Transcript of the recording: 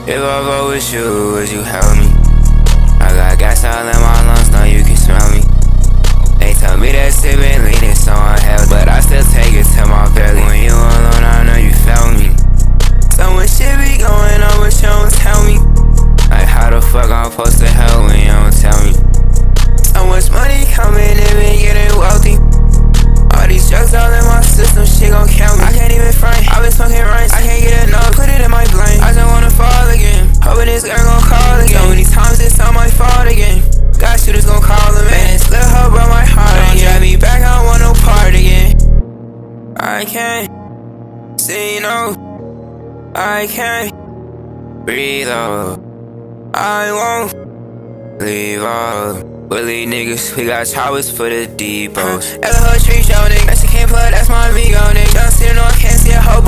If I go with you, would you help me? I got gas all in my lungs, now you can smell me. They tell me that sippin' lean is so unhealthy, but I still take it to my belly. When you alone, I know you felt me. So much shit be going on, but you don't tell me. Like how the fuck I'm supposed to help when you don't tell me? So much money coming in, been getting wealthy. All these drugs all in my system, shit gon' kill me. I can't even front, I been smoking rice, I can't get enough, put it in my blank. I just wanna fall again, hoping this girl gon' call again. So many times it's on my fault again. God shooters gon' call him, man. It's little hoe broke my heart. Don't drive me back, I don't want no part again. I can't see no, I can't breathe out. I won't leave out. Bully niggas, we got choppers for the depots. Ever heard tree show, nigga? That's a can't plug, that's my amigo, nigga. Don't see no, I can't see a hoe.